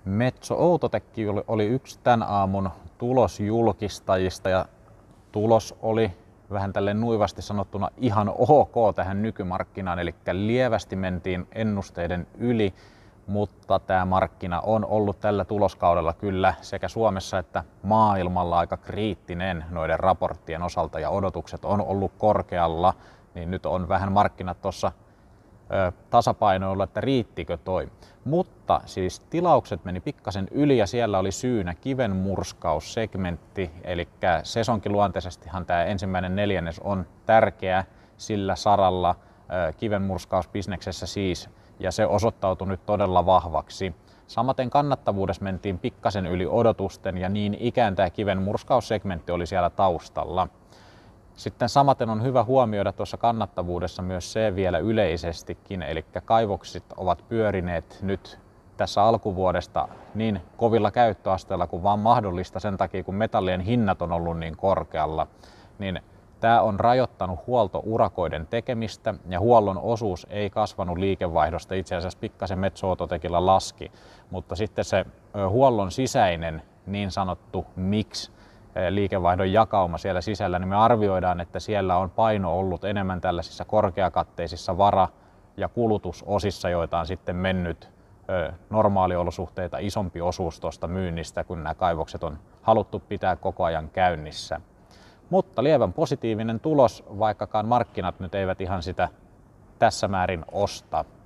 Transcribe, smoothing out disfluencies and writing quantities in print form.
Metso Outotec oli yksi tämän aamun tulosjulkistajista ja tulos oli vähän tälleen nuivasti sanottuna ihan ok tähän nykymarkkinaan, eli lievästi mentiin ennusteiden yli, mutta tämä markkina on ollut tällä tuloskaudella kyllä sekä Suomessa että maailmalla aika kriittinen noiden raporttien osalta ja odotukset on ollut korkealla, niin nyt on vähän markkinat tuossa tasapainoilla, että riittikö toi. Mutta siis tilaukset meni pikkasen yli ja siellä oli syynä kivenmurskaussegmentti, eli sesonkiluonteisestihan tämä ensimmäinen neljännes on tärkeä sillä saralla kivenmurskausbisneksessä siis, ja se osoittautui nyt todella vahvaksi. Samaten kannattavuudessa mentiin pikkasen yli odotusten ja niin ikään tämä kivenmurskaussegmentti oli siellä taustalla. Sitten samaten on hyvä huomioida tuossa kannattavuudessa myös se vielä yleisestikin, eli kaivokset ovat pyörineet nyt tässä alkuvuodesta niin kovilla käyttöasteella kuin vaan mahdollista sen takia, kun metallien hinnat on ollut niin korkealla, niin tämä on rajoittanut huoltourakoiden tekemistä ja huollon osuus ei kasvanut liikevaihdosta, itse asiassa pikkasen Metso Outotecilla laski, mutta sitten se huollon sisäinen niin sanottu mix, liikevaihdon jakauma siellä sisällä, niin me arvioidaan, että siellä on paino ollut enemmän tällaisissa korkeakatteisissa vara- ja kulutusosissa, joita on sitten mennyt normaaliolosuhteita isompi osuus tuosta myynnistä, kun nämä kaivokset on haluttu pitää koko ajan käynnissä. Mutta lievän positiivinen tulos, vaikkakaan markkinat nyt eivät ihan sitä tässä määrin osta.